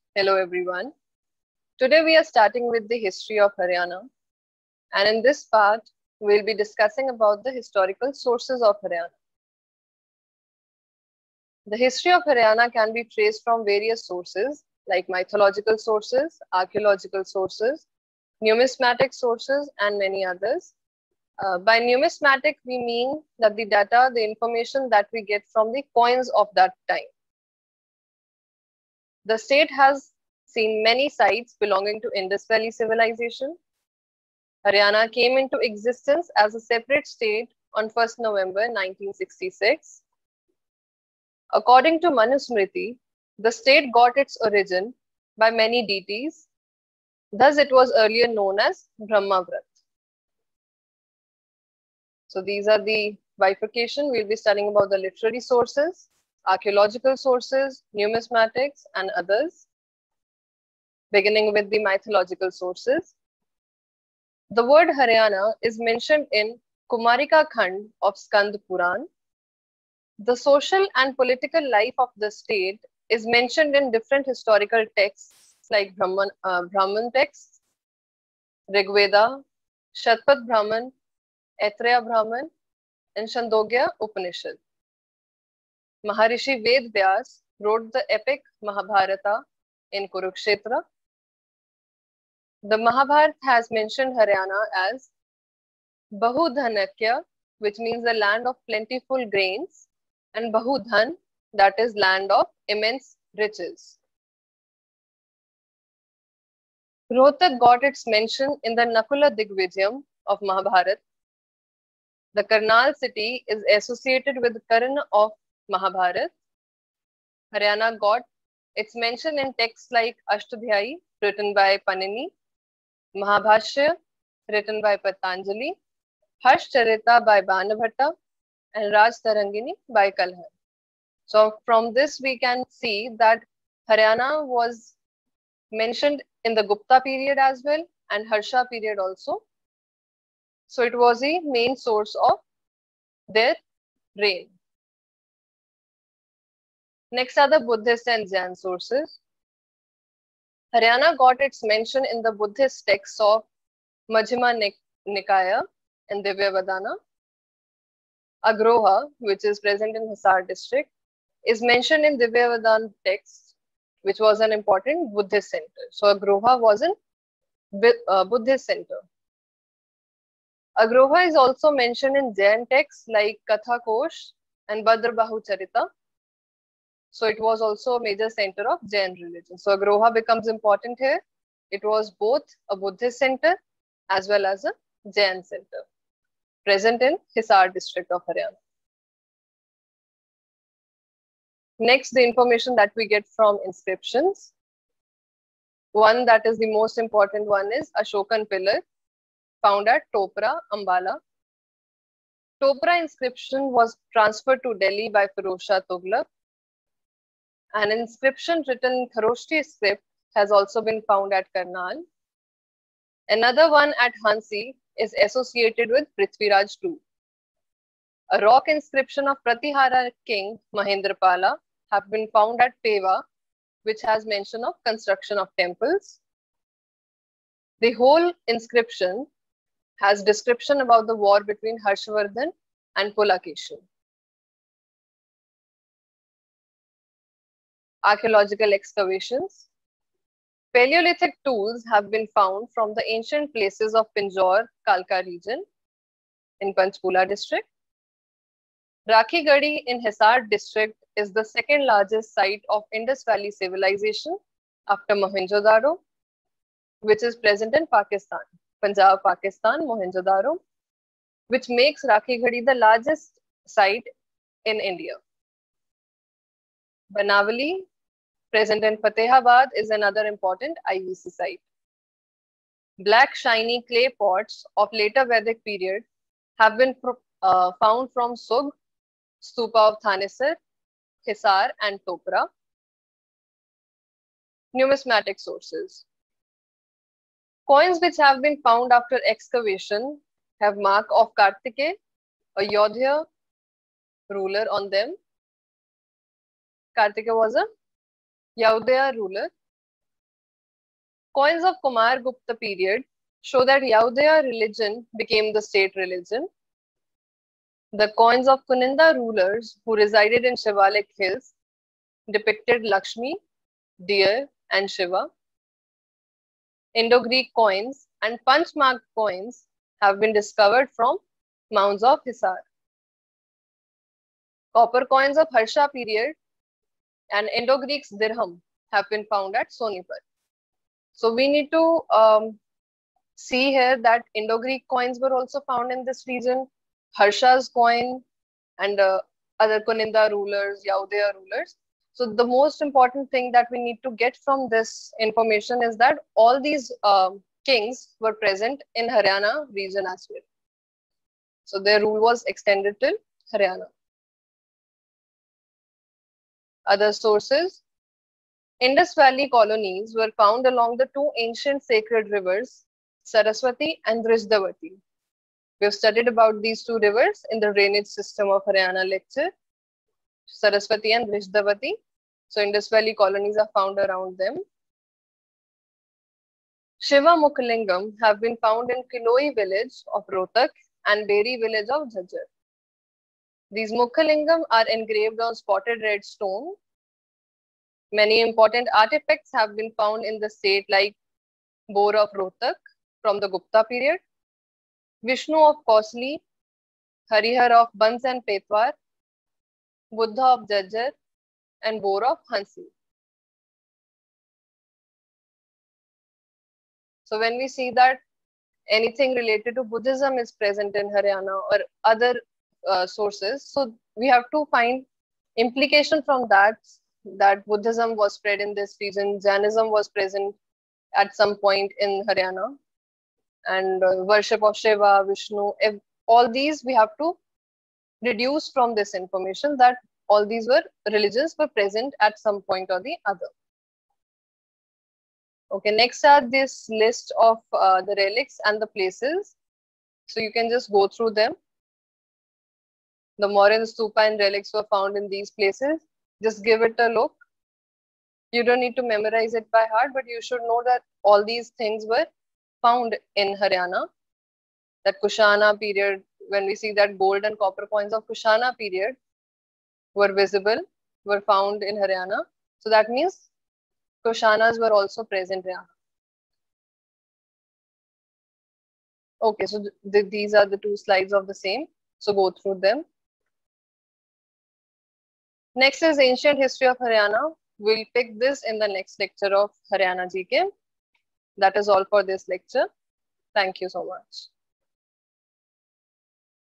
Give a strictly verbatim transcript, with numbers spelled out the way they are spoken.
Hello everyone. Today we are starting with the history of Haryana, and in this part we'll be discussing about the historical sources of Haryana. The history of Haryana can be traced from various sources like mythological sources, archaeological sources, numismatic sources, and many others. Uh, by numismatic, we mean that the data, the information that we get from the coins of that time. The state has seen many sites belonging to Indus Valley civilization. Haryana came into existence as a separate state on first November nineteen sixty-six. According to Manusmriti, the state got its origin by many deities. Thus, it was earlier known as Brahmavrat. So these are the bifurcation. We'll be studying about the literary sources, archaeological sources, numismatics, and others, beginning with the mythological sources. The word Haryana is mentioned in Kumarika Khand of Skand Puran. The social and political life of the state is mentioned in different historical texts like Brahman, uh, Brahman texts, Rigveda, Shatpat Brahman, Aitreya Brahman, and Chandogya Upanishad. Maharishi Ved Vyas wrote the epic Mahabharata in Kurukshetra. The Mahabharata has mentioned Haryana as Bahudhanakya, which means the land of plentiful grains, and Bahudhan, that is land of immense riches. Rohtak got its mention in the Nakula Digvijayam of Mahabharata. The Karnal city is associated with Karna of Mahabharata. Haryana got its mention in texts like Ashtadhyayi, written by Panini, Mahabhashya, written by Patanjali, Harshcharita by Banabhatta, and Raj Tarangini by Kalhan. So from this we can see that Haryana was mentioned in the Gupta period as well and Harsha period also. So it was the main source of their reign. Next are the Buddhist and Jain sources. Haryana got its mention in the Buddhist texts of Majjhima Nikaya and Divyavadana. Agroha, which is present in Hisar district, is mentioned in Divyavadana text, which was an important Buddhist center. So Agroha was a Buddhist center. Agroha is also mentioned in Jain texts like Katha Kosh and Bhadrabahu Charita. So it was also a major center of Jain religion. So Agroha becomes important here. It was both a Buddhist center as well as a Jain center, present in Hisar district of Haryana. Next, the information that we get from inscriptions. One that is the most important one is Ashokan pillar, found at Topra, Ambala. Topra inscription was transferred to Delhi by Firoz Shah Tughlaq. An inscription written in Kharoshti script has also been found at Karnal. Another one at Hansi is associated with Prithviraj the Second. A rock inscription of Pratihara king Mahendrapala have been found at Peva, which has mention of construction of temples. The whole inscription has description about the war between Harshvardhan and Pulakeshin. Archaeological excavations. Paleolithic tools have been found from the ancient places of Pinjore, Kalka region in Panchkula district. Rakhigadi in Hisar district is the second largest site of Indus Valley civilization after Mohenjo-daro, which is present in Pakistan, Punjab, Pakistan, Mohenjo-daro, which makes Rakhigadi the largest site in India. Banavali, present in Fatehabad, is another important I V C site. Black shiny clay pots of later Vedic period have been uh, found from Sugh, Stupa of Thanesar, Hisar, and Topra. Numismatic sources. Coins which have been found after excavation have mark of Kartike, a Yodhya ruler on them. Kartika was a Yaudaya ruler. Coins of Kumar Gupta period show that Yaudaya religion became the state religion. The coins of Kuninda rulers who resided in Shivalik hills depicted Lakshmi, deer, and Shiva. Indo-Greek coins and punch-marked coins have been discovered from mounds of Hisar. Copper coins of Harsha period and Indo-Greek's dirham have been found at Sonipat. So we need to um, see here that Indo-Greek coins were also found in this region. Harsha's coin and uh, other Kuninda rulers, Yaudaya rulers. So the most important thing that we need to get from this information is that all these um, kings were present in Haryana region as well. So their rule was extended till Haryana. Other sources. Indus Valley colonies were found along the two ancient sacred rivers, Saraswati and Drishdavati. We have studied about these two rivers in the drainage system of Haryana lecture, Saraswati and Drishdavati. So Indus Valley colonies are found around them. Shiva Mukhalingam have been found in Kiloi village of Rohtak and Beri village of Jhajjar. These Mukhalingam are engraved on spotted red stone. Many important artifacts have been found in the state like Boar of Rohtak from the Gupta period, Vishnu of Kausli, Harihar of Bans and Petwar, Buddha of Jhajjar, and Boar of Hansi. So when we see that anything related to Buddhism is present in Haryana or other uh, sources, so we have to find implication from that, that Buddhism was spread in this region, Jainism was present at some point in Haryana, and uh, worship of Shiva, Vishnu, if, all these we have to deduce from this information that all these were religions were present at some point or the other. Okay, next are this list of uh, the relics and the places. So you can just go through them. The Mauryan stupa and relics were found in these places. Just give it a look. You don't need to memorize it by heart, but you should know that all these things were found in Haryana. That Kushana period, when we see that gold and copper coins of Kushana period were visible, were found in Haryana. So that means Kushanas were also present here. Okay, so th these are the two slides of the same. So go through them. Next is ancient history of Haryana. We'll pick this in the next lecture of Haryana G K. That is all for this lecture. Thank you so much.